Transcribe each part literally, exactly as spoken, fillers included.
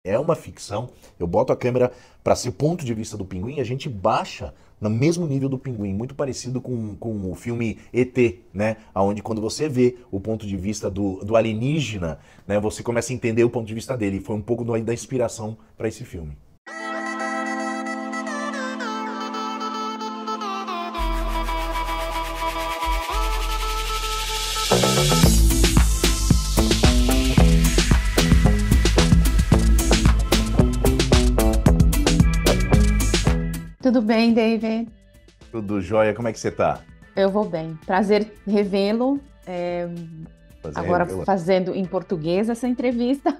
é uma ficção. Eu boto a câmera para ser o ponto de vista do pinguim e a gente baixa no mesmo nível do pinguim, muito parecido com, com o filme E T, né? Onde quando você vê o ponto de vista do, do alienígena, né, você começa a entender o ponto de vista dele. Foi um pouco do- da inspiração para esse filme. Tudo bem, David? Tudo jóia, como é que você tá? Eu vou bem. Prazer revê-lo. é, Fazer Agora revela. fazendo em português essa entrevista.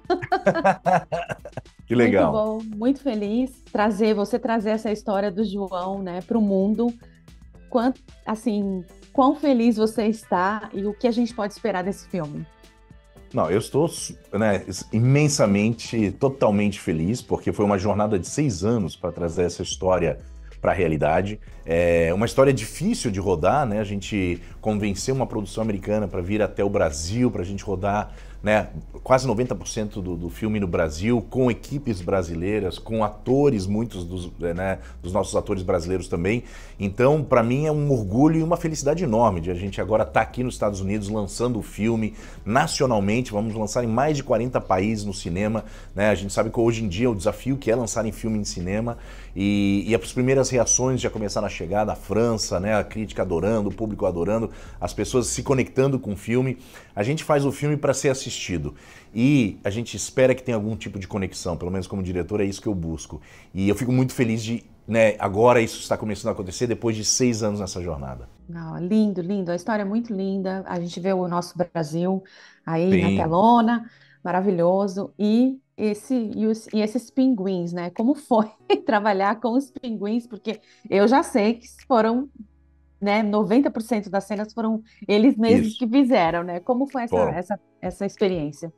Que Muito legal. bom, muito feliz trazer você trazer essa história do João, né, para o mundo. Quanto, assim, quão feliz você está e o que a gente pode esperar desse filme? Não, eu estou, né, imensamente, totalmente feliz, porque foi uma jornada de seis anos para trazer essa história para a realidade. É uma história difícil de rodar, né? A gente convenceu uma produção americana para vir até o Brasil, para a gente rodar, né, quase noventa por cento do, do filme no Brasil, com equipes brasileiras, com atores, muitos dos, né, dos nossos atores brasileiros também. Então, para mim, é um orgulho e uma felicidade enorme de a gente agora estar aqui nos Estados Unidos lançando o filme nacionalmente. Vamos lançar em mais de quarenta países no cinema, né? A gente sabe que hoje em dia o desafio que é lançar em filme em cinema e, e as primeiras reações já começaram a chegar da França, né? A crítica adorando, o público adorando, as pessoas se conectando com o filme. A gente faz o filme para ser assistido e a gente espera que tenha algum tipo de conexão, pelo menos como diretor é isso que eu busco. E eu fico muito feliz de, né, agora isso está começando a acontecer depois de seis anos nessa jornada. Não, lindo, lindo. A história é muito linda. A gente vê o nosso Brasil aí na Sim, telona, maravilhoso. E esse e, os- e esses pinguins, né? Como foi trabalhar com os pinguins? Porque eu já sei que foram, né? Noventa por cento das cenas foram eles mesmos isso. que fizeram, né? Como foi essa Foram. essa essa experiência?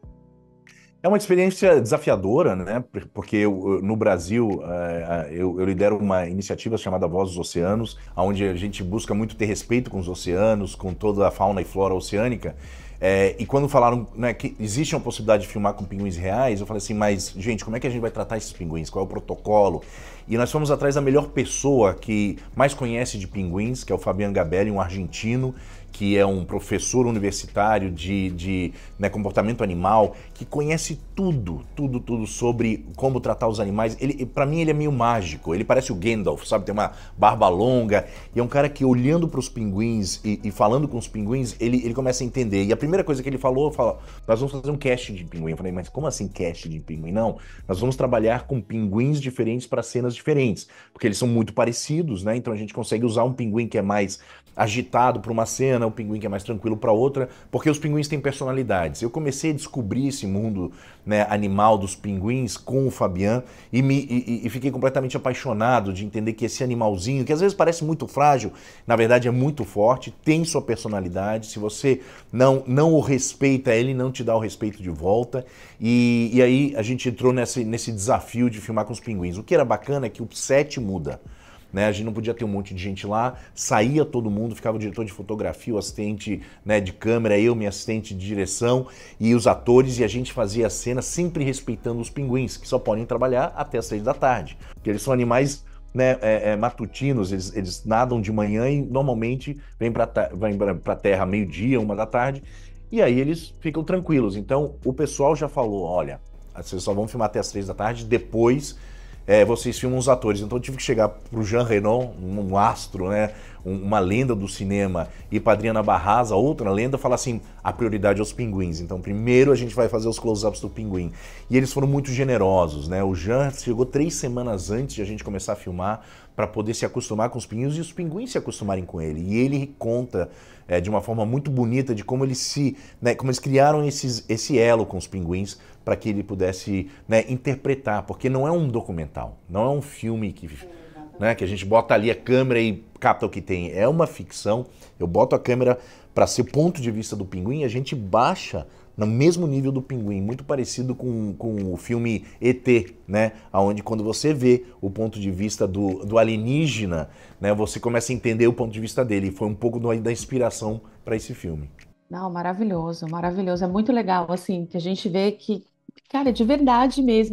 É uma experiência desafiadora, né? Porque eu, eu- no Brasil eh, eu, eu lidero uma iniciativa chamada Voz dos Oceanos, onde a gente busca muito ter respeito com os oceanos, com toda a fauna e flora oceânica. Eh, e quando falaram, né, que existe uma possibilidade de filmar com pinguins reais, eu falei assim, mas gente, como é que a gente vai tratar esses pinguins? Qual é o protocolo? E nós fomos atrás da melhor pessoa que mais conhece de pinguins, que é o Fabian Gabelli, um argentino, que é um professor universitário de, de né, comportamento animal, que conhece tudo, tudo, tudo sobre como tratar os animais. Ele, para mim, ele é meio mágico. Ele parece o Gandalf, sabe? Tem uma barba longa. E é um cara que, olhando para os pinguins e, e falando com os pinguins, ele, ele começa a entender. E a primeira coisa que ele falou, fala, nós vamos fazer um cast de pinguim. Eu falei, mas como assim cast de pinguim? Não, nós vamos trabalhar com pinguins diferentes para cenas diferentes, porque eles são muito parecidos, né? Então a gente consegue usar um pinguim que é mais agitado para uma cena, o pinguim que é mais tranquilo para outra, porque os pinguins têm personalidades. Eu comecei a descobrir esse mundo, né, animal dos pinguins com o Fabian e, me, e, e fiquei completamente apaixonado de entender que esse animalzinho, que às vezes parece muito frágil, na verdade é muito forte, tem sua personalidade. Se você não, não o respeita, ele não te dá o respeito de volta. E, e aí a gente entrou nesse, nesse desafio de filmar com os pinguins. O que era bacana é que o set muda. Né, a gente não podia ter um monte de gente lá, saía todo mundo, ficava o diretor de fotografia, o assistente, né, de câmera, eu, minha assistente de direção e os atores, e a gente fazia a cena sempre respeitando os pinguins, que só podem trabalhar até as seis da tarde, porque eles são animais, né, é, é, matutinos, eles, eles nadam de manhã e normalmente vêm para a terra meio-dia, uma da tarde, e aí eles ficam tranquilos. Então o pessoal já falou, olha, vocês só vão filmar até as três da tarde, depois é, vocês filmam os atores. Então eu tive que chegar pro Jean Reno, um, um astro, né, um, uma lenda do cinema, e pra Adriana Barraza, outra lenda, falar assim, a prioridade é os pinguins. Então primeiro a gente vai fazer os close-ups do pinguim. E eles foram muito generosos, né? O Jean chegou três semanas antes de a gente começar a filmar para poder se acostumar com os pinguins e os pinguins se acostumarem com ele. E ele conta é, de uma forma muito bonita de como eles se, né, como eles criaram esses, esse elo com os pinguins para que ele pudesse, né, interpretar, porque não é um documental, não é um filme que, né, que a gente bota ali a câmera e capta o que tem. É uma ficção. Eu boto a câmera para ser ponto de vista do pinguim, a gente baixa no mesmo nível do pinguim, muito parecido com, com o filme E T, né? Onde quando você vê o ponto de vista do, do alienígena, né, você começa a entender o ponto de vista dele. E foi um pouco do- da inspiração para esse filme. Não, maravilhoso, maravilhoso. É muito legal, assim, que a gente vê que, cara, de verdade mesmo, eles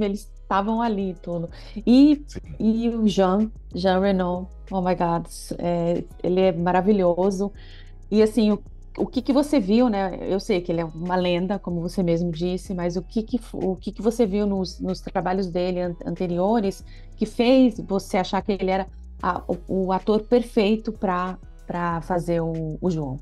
estavam ali tudo. E, Sim. e o Jean, Jean Reno, oh my God, é, ele é maravilhoso. E assim, o, o que que você viu, né? Eu sei que ele é uma lenda, como você mesmo disse, mas o que que, o que que você viu nos, nos trabalhos dele an- anteriores que fez você achar que ele era a- o, o ator perfeito para para fazer o, o João?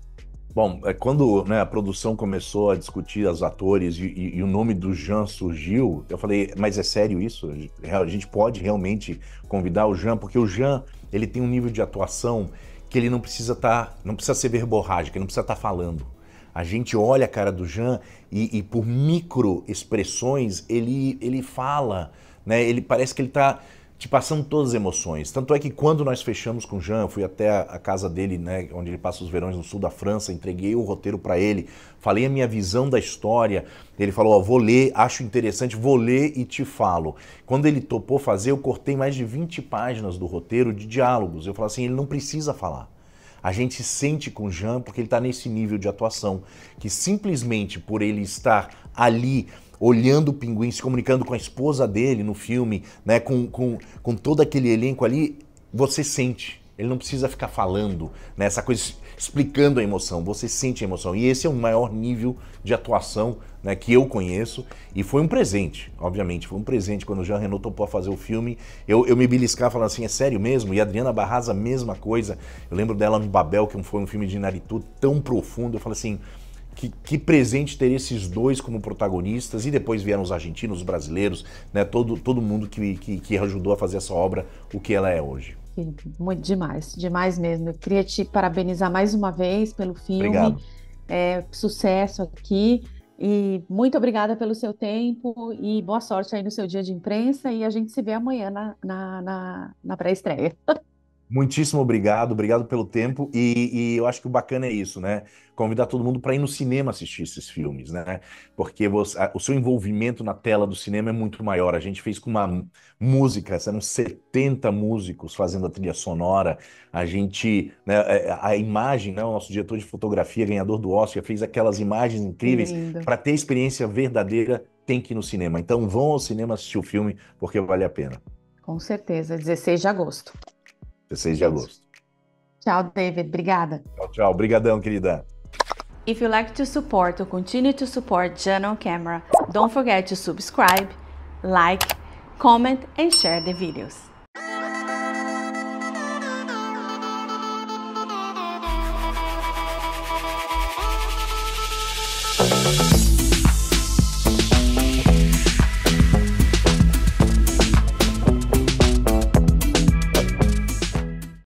Bom, é, quando, né, a produção começou a discutir os atores e, e- e o nome do Jean surgiu, eu falei, mas é sério isso? A gente pode realmente convidar o Jean? Porque o Jean, ele tem um nível de atuação que ele não precisa estar, não precisa ser verborrágico, ele não precisa estar falando. A gente olha a cara do Jean e, e por micro expressões ele, ele fala, né? Ele parece que ele está te passando todas as emoções. Tanto é que quando nós fechamos com o Jean, eu fui até a, a casa dele, né, onde ele passa os verões no sul da França, entreguei o roteiro para ele, falei a minha visão da história. Ele falou: ó, vou ler, acho interessante, vou ler e te falo. Quando ele topou fazer, eu cortei mais de vinte páginas do roteiro de diálogos. Eu falei assim: ele não precisa falar. A gente sente com o Jean porque ele está nesse nível de atuação, que simplesmente por ele estar ali olhando o Pinguim, se comunicando com a esposa dele no filme, né, com, com, com todo aquele elenco ali, você sente. Ele não precisa ficar falando, né, essa coisa explicando a emoção, você sente a emoção. E esse é o maior nível de atuação, né, que eu conheço, e foi um presente, obviamente, foi um presente quando o Jean Reno topou a fazer o filme. Eu, eu me beliscava falando assim, é sério mesmo? E a Adriana Barraza, a mesma coisa. Eu lembro dela no Babel, que foi um filme de Inaritu tão profundo. Eu falei assim, que, que presente ter esses dois como protagonistas, e depois vieram os argentinos, os brasileiros, né, todo, todo mundo que, que, que ajudou a fazer essa obra o que ela é hoje. Muito demais, demais mesmo. Eu queria te parabenizar mais uma vez pelo filme. Obrigado. É, sucesso aqui. E muito obrigada pelo seu tempo e boa sorte aí no seu dia de imprensa. E a gente se vê amanhã na, na, na, na pré-estreia. Muitíssimo obrigado, obrigado pelo tempo. E, e eu acho que o bacana é isso, né? Convidar todo mundo para ir no cinema assistir esses filmes, né? Porque você- a- o seu envolvimento na tela do cinema é muito maior. A gente fez com uma m- música, eram setenta músicos fazendo a trilha sonora. A gente, né, é, a imagem, né? O nosso diretor de fotografia, ganhador do Oscar, fez aquelas imagens Que incríveis. lindo. Para ter a experiência verdadeira, tem que ir no cinema. Então vão ao cinema assistir o filme, porque vale a pena. Com certeza, dezesseis de agosto. dezesseis de agosto. Tchau, David. Obrigada. Tchau, tchau. Obrigadão, querida. If you like to support or continue to support Jan on Camera, don't forget to subscribe, like, comment and share the videos.